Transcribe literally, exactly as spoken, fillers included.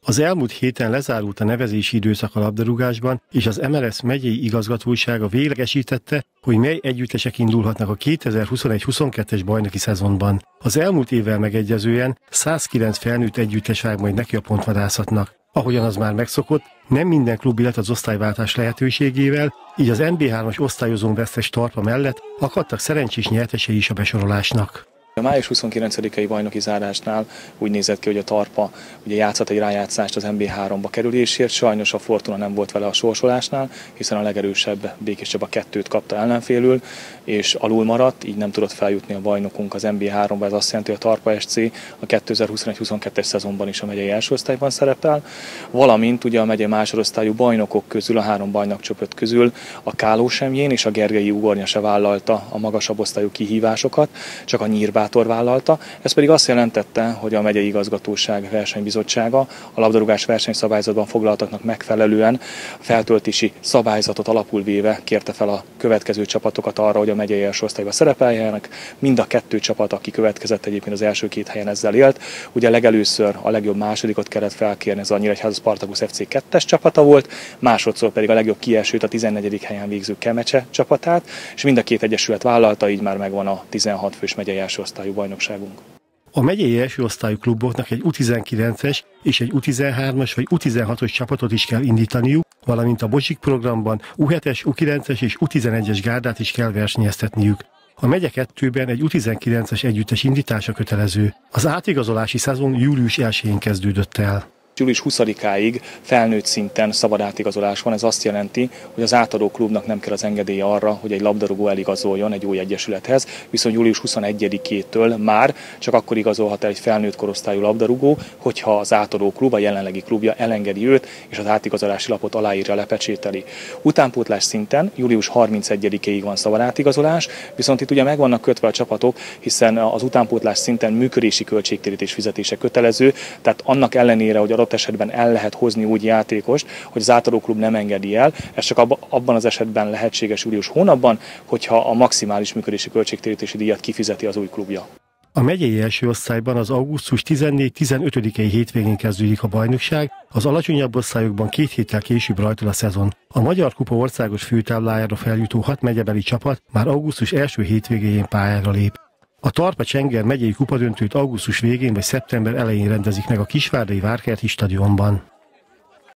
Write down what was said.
Az elmúlt héten lezárult a nevezési időszak a labdarúgásban, és az em el es megyei igazgatósága véglegesítette, hogy mely együttesek indulhatnak a kétezer-huszonegy huszonkettes bajnoki szezonban. Az elmúlt évvel megegyezően százkilenc felnőtt együttes vág majd neki a pontvadászatnak. Ahogyan az már megszokott, nem minden klub illet az osztályváltás lehetőségével, így az en bé hármas osztályozón vesztes Tarpa mellett akadtak szerencsés nyertesei is a besorolásnak. A május huszonkilencedikei bajnoki zárásnál úgy nézett ki, hogy a Tarpa ugye játszhat egy rájátszást az en bé háromba kerülésért, sajnos a Fortuna nem volt vele a sorsolásnál, hiszen a legerősebb Békés Csaba kettőt kapta ellenfélül, és alul maradt, így nem tudott feljutni a bajnokunk az en bé háromba, ez azt jelenti, hogy a Tarpa es cé a kétezer-huszonegy huszonkettes szezonban is a megyei első osztályban szerepel, valamint ugye a megyei másodosztályú bajnokok közül, a három bajnokcsoport közül a Kálósemjén és a Gergelyi Ugornya se vállalta a magasabb osztályú kihívásokat, csak a Nyírbátor vállalta. Ez pedig azt jelentette, hogy a megyei igazgatóság versenybizottsága a labdarúgás versenyszabályzatban foglaltaknak megfelelően feltöltési szabályzatot alapul véve kérte fel a következő csapatokat arra, hogy a megyei első osztályba szerepeljenek. Mind a kettő csapat, aki következett, egyébként az első két helyen ezzel élt. Ugye legelőször a legjobb másodikot kellett felkérni, ez a Nyíregyháza Spartacus ef cé kettes csapata volt, másodszor pedig a legjobb kiesőt, a tizennegyedik helyen végző Kemecse csapatát, és mind a két egyesület vállalta, így már megvan a tizenhat fős megyei első osztályú bajnokságunk. A megyei első osztályú kluboknak egy u tizenkilences és egy u tizenhármas vagy u tizenhatos csapatot is kell indítaniuk, valamint a Bocsik programban u hetes, u kilences és u tizenegyes gárdát is kell versenyeztetniük. A megye kettőben egy u tizenkilences együttes indítása kötelező. Az átigazolási szezon július elsején kezdődött el. július huszadikáig felnőtt szinten szabad átigazolás van, ez azt jelenti, hogy az átadó klubnak nem kell az engedélye arra, hogy egy labdarúgó eligazoljon egy új egyesülethez, viszont július huszonegyedikétől már csak akkor igazolhat el egy felnőtt korosztályú labdarúgó, hogyha az átadó klub, a jelenlegi klubja elengedi őt, és az átigazolási lapot aláírja, lepecsételi. Utánpótlás szinten július harmincegyedikéig van szabad átigazolás, viszont itt ugye meg vannak kötve a csapatok, hiszen az utánpótlás szinten működési költségtérítés fizetése kötelező, tehát annak ellenére, hogy esetben el lehet hozni úgy játékost, hogy az átadó klub nem engedi el. Ez csak abban az esetben lehetséges július hónapban, hogyha a maximális működési költségtérítési díjat kifizeti az új klubja. A megyei első osztályban az augusztus tizennégy-tizenötödikei hétvégén kezdődik a bajnokság, az alacsonyabb osztályokban két héttel később rajtol a szezon. A Magyar Kupa országos főtáblájára feljutó hat megyebeli csapat már augusztus első hétvégéjén pályára lép. A Tarpa-Csenger megyei kupadöntőt augusztus végén vagy szeptember elején rendezik meg a Kisvárdai Várkerti stadionban.